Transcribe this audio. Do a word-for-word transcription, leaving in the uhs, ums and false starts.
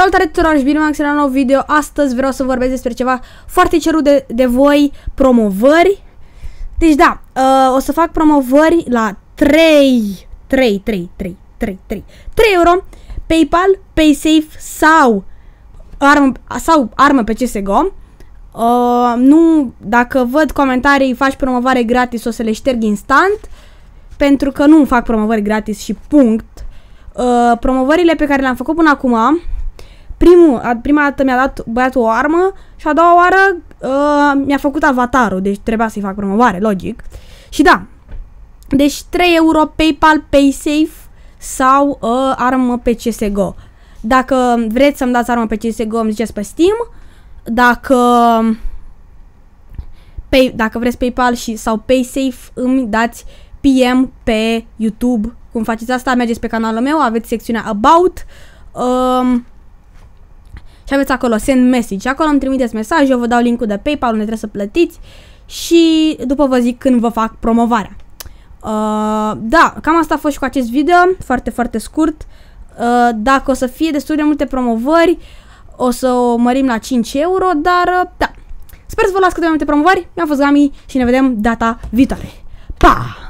Salutare tuturor și bine m-am găsit la un nou video. Astăzi vreau să vorbesc despre ceva foarte cerut de, de voi, promovări. Deci da, uh, o să fac promovări la trei, trei, trei, trei, trei, trei, trei euro, PayPal, PaySafe sau armă, sau armă pe C S G O. Uh, nu, dacă văd comentarii, faci promovare gratis, o să le șterg instant, pentru că nu fac promovări gratis și punct. Uh, promovările pe care le-am făcut până acum, primul, prima dată mi-a dat băiatul o armă și a doua oară uh, mi-a făcut avatarul, deci trebuia să-i fac promovare, logic. Și da, deci trei euro PayPal, PaySafe sau uh, armă pe C S G O. Dacă vreți să-mi dați armă pe C S G O, îmi ziceți pe Steam. Dacă pay, dacă vreți PayPal și sau PaySafe, îmi dați P M pe YouTube. Cum faceți asta? Mergeți pe canalul meu, aveți secțiunea About um, și aveți acolo Send Message. Acolo îmi trimiteți mesaj, eu vă dau linkul de PayPal unde trebuie să plătiți și după vă zic când vă fac promovarea. Uh, da, cam asta a fost și cu acest video, foarte, foarte scurt. Uh, dacă o să fie destul de multe promovări, o să o mărim la cinci euro, dar da. Sper să vă las câteva multe promovări. Mi-a fost Gami și ne vedem data viitoare. Pa!